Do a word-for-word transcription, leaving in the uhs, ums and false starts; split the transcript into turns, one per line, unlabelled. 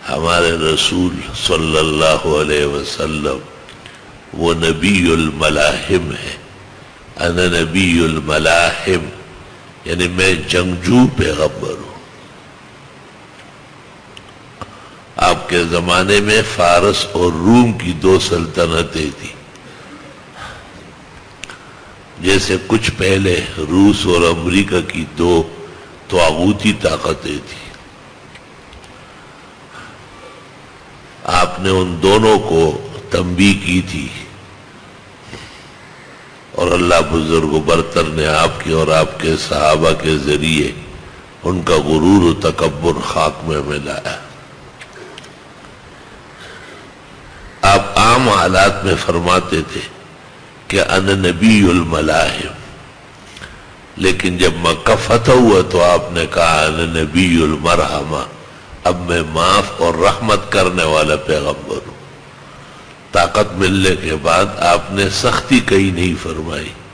ہمارے رسول صلی اللہ علیہ وسلم وہ نبی الملاحم ہے. انا نبی الملاحم یعنی میں جنگجو پیغمبر ہوں. آپ کے زمانے میں فارس اور روم کی دو سلطنتیں تھیں. جیسے کچھ پہلے روس اور امریکہ کی دو طاغوتی طاقتیں تھیں. آپ نے ان دونوں کو تنبیہ کی تھی اور اللہ بزرگ و برتر نے آپ کی اور آپ کے صحابہ کے ذریعے ان کا غرور و تکبر خاک میں ملایا. آپ عام حالات میں فرماتے تھے کہ انا نبی الملاحم، لیکن جب مکہ فتح ہوا تو آپ نے کہا انا نبی المرحمہ، اب میں معاف اور رحمت کرنے والا پیغمبر ہوں. طاقت ملنے کے بعد آپ نے سختی کہیں نہیں فرمائی.